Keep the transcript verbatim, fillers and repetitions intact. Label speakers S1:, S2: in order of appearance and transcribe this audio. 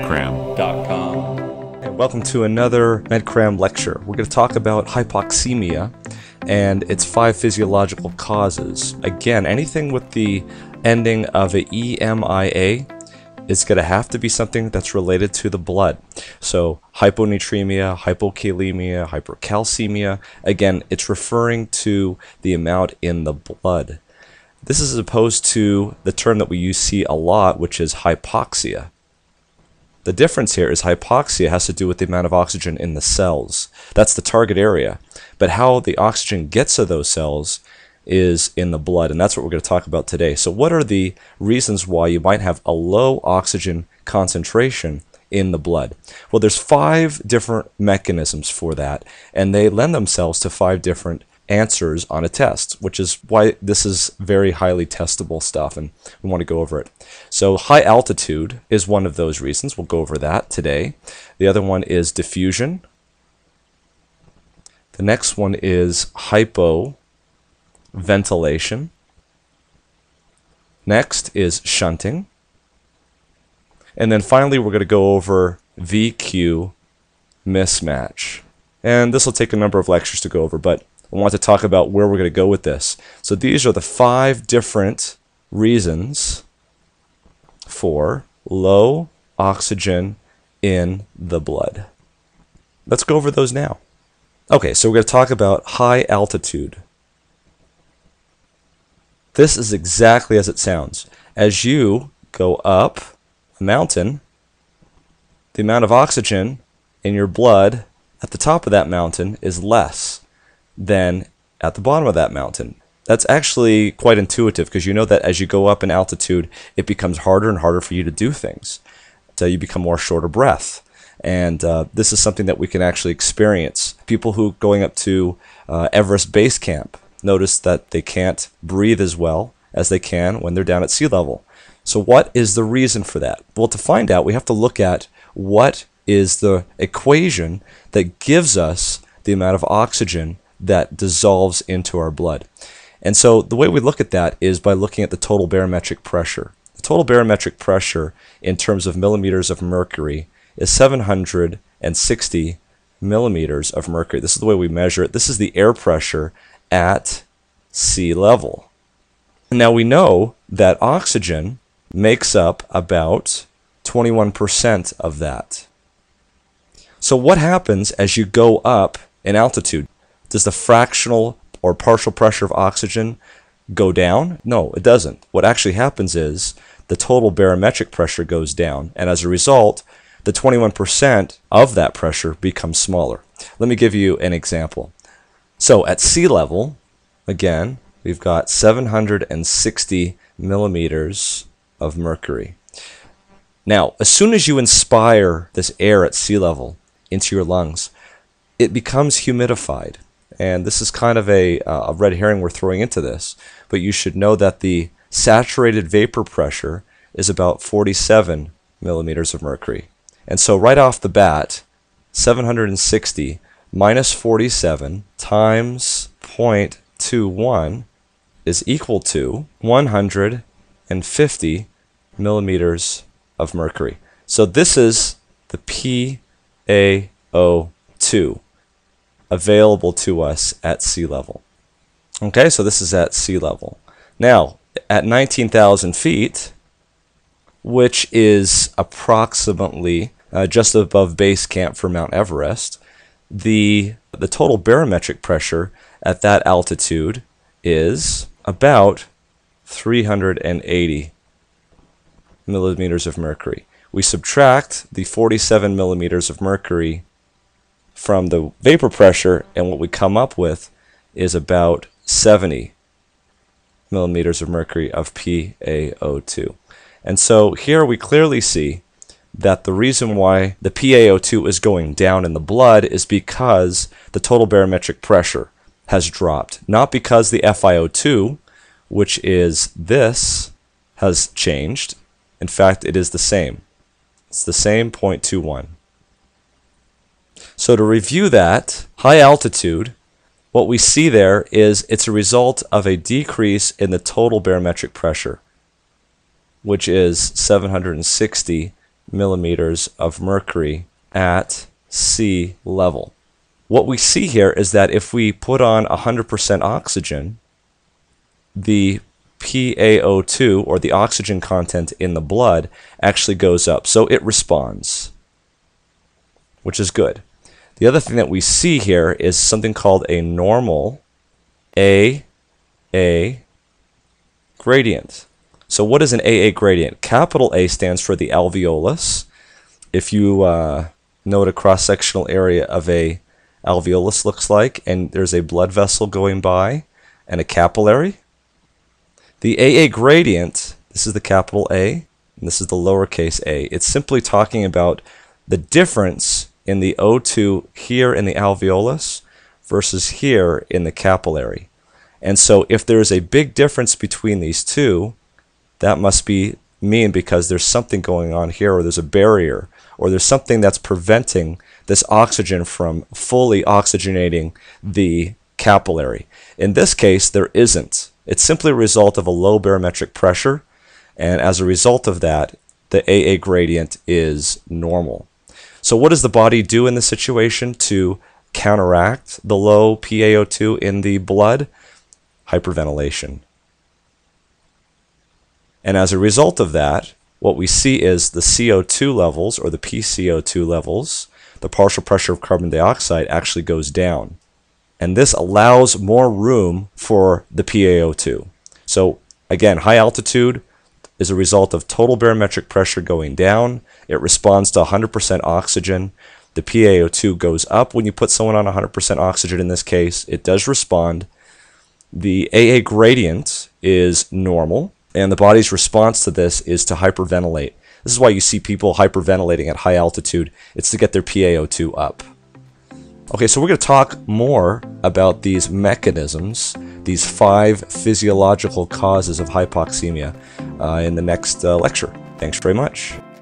S1: medcram dot com.
S2: And welcome to another MedCram lecture. We're going to talk about hypoxemia and its five physiological causes. Again, anything with the ending of a E M I A is going to have to be something that's related to the blood. So hyponatremia, hypokalemia, hypercalcemia, again, it's referring to the amount in the blood. This is as opposed to the term that we use see a lot, which is hypoxia. The difference here is hypoxia has to do with the amount of oxygen in the cells. That's the target area. But how the oxygen gets to those cells is in the blood, and that's what we're going to talk about today. So what are the reasons why you might have a low oxygen concentration in the blood? Well, there's five different mechanisms for that, and they lend themselves to five different answers on a test, which is why this is very highly testable stuff, and we want to go over it. So high altitude is one of those reasons. We'll go over that today. The other one is diffusion. The next one is hypoventilation. Next is shunting. And then finally we're going to go over V Q mismatch. And this will take a number of lectures to go over, but I want to talk about where we're going to go with this. So these are the five different reasons for low oxygen in the blood. Let's go over those now. Okay, so we're going to talk about high altitude. This is exactly as it sounds. As you go up a mountain, the amount of oxygen in your blood at the top of that mountain is less than at the bottom of that mountain. That's actually quite intuitive, because you know that as you go up in altitude, it becomes harder and harder for you to do things. So you become more short of breath. And uh, this is something that we can actually experience. People who going up to uh, Everest Base Camp notice that they can't breathe as well as they can when they're down at sea level. So what is the reason for that? Well, to find out, we have to look at what is the equation that gives us the amount of oxygen that dissolves into our blood. And so the way we look at that is by looking at the total barometric pressure. The total barometric pressure in terms of millimeters of mercury is seven hundred sixty millimeters of mercury. This is the way we measure it. This is the air pressure at sea level. Now we know that oxygen makes up about twenty-one percent of that. So what happens as you go up in altitude? Does the fractional or partial pressure of oxygen go down? No, it doesn't. What actually happens is the total barometric pressure goes down, and as a result, the twenty-one percent of that pressure becomes smaller. Let me give you an example. So at sea level, again, we've got seven hundred sixty millimeters of mercury. Now, as soon as you inspire this air at sea level into your lungs, it becomes humidified. And this is kind of a, uh, a red herring we're throwing into this, but you should know that the saturated vapor pressure is about forty-seven millimeters of mercury. And so right off the bat, seven hundred sixty minus forty-seven times zero point two one is equal to one hundred fifty millimeters of mercury. So this is the P A O two available to us at sea level. Okay, so this is at sea level. Now, at nineteen thousand feet, which is approximately uh, just above base camp for Mount Everest, the, the total barometric pressure at that altitude is about three hundred eighty millimeters of mercury. We subtract the forty-seven millimeters of mercury from the vapor pressure, and what we come up with is about seventy millimeters of mercury of P A O two. And so here we clearly see that the reason why the P A O two is going down in the blood is because the total barometric pressure has dropped, not because the F i O two, which is this, has changed. In fact, it is the same. It's the same zero point two one. So to review that, high altitude, what we see there is it's a result of a decrease in the total barometric pressure, which is seven hundred sixty millimeters of mercury at sea level. What we see here is that if we put on one hundred percent oxygen, the P A O two, or the oxygen content in the blood, actually goes up. So it responds, which is good. The other thing that we see here is something called a normal A A gradient. So what is an A A gradient? Capital A stands for the alveolus. If you uh, know what a cross-sectional area of a alveolus looks like, and there's a blood vessel going by and a capillary, the A A gradient, this is the capital A, and this is the lowercase a. It's simply talking about the difference in the O two here in the alveolus versus here in the capillary. And so if there's a big difference between these two, that must be mean because there's something going on here, or there's a barrier, or there's something that's preventing this oxygen from fully oxygenating the capillary. In this case, there isn't. It's simply a result of a low barometric pressure, and as a result of that, the A A gradient is normal. So what does the body do in this situation to counteract the low P A O two in the blood? Hyperventilation. And as a result of that, what we see is the C O two levels, or the P C O two levels, the partial pressure of carbon dioxide, actually goes down. And this allows more room for the P A O two. So again, high altitude is a result of total barometric pressure going down. It responds to one hundred percent oxygen. The P A O two goes up when you put someone on one hundred percent oxygen in this case. It does respond. The A A gradient is normal, and the body's response to this is to hyperventilate. This is why you see people hyperventilating at high altitude. It's to get their P A O two up. Okay, so we're going to talk more about these mechanisms, these five physiological causes of hypoxemia, uh, in the next uh, lecture. Thanks very much.